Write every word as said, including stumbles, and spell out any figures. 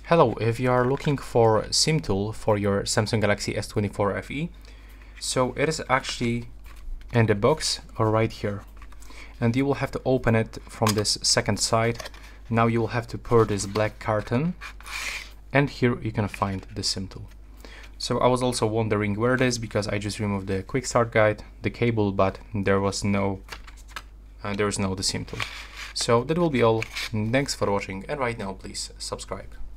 Hello, if you are looking for a SIM tool for your Samsung Galaxy S twenty-four F E, so it is actually in the box or right here, and you will have to open it from this second side. Now you will have to pour this black carton, and here you can find the SIM tool. So I was also wondering where it is because I just removed the quick start guide, the cable, but there was no uh, there is no the SIM tool. So that will be all. Thanks for watching, and right now please subscribe.